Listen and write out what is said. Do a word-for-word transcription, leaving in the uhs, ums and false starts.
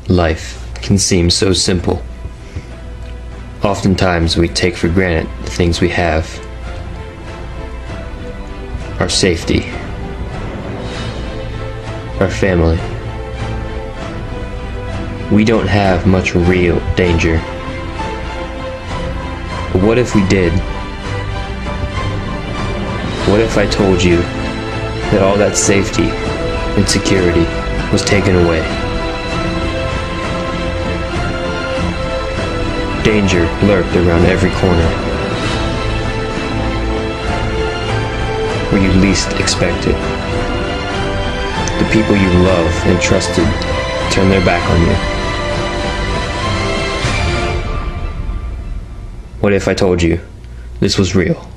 Life can seem so simple. Oftentimes we take for granted the things we have. Our safety, our family. We don't have much real danger. But what if we did? What if I told you that all that safety and security was taken away? Danger lurked around every corner, where you least expect it. The people you love and trusted turn their back on you. What if I told you this was real?